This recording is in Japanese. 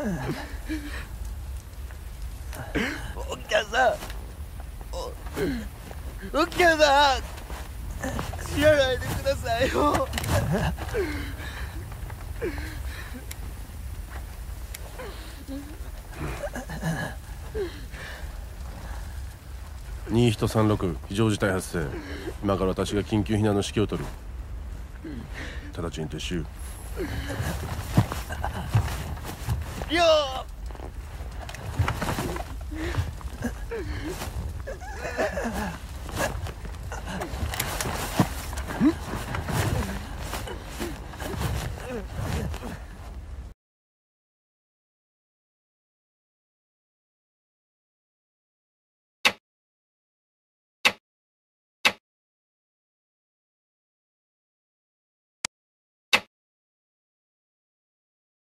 お客さん、お客さん、知らないでくださいよ。 2136非常事態発生。今から私が緊急避難の指揮を取る。直ちに撤収。 よー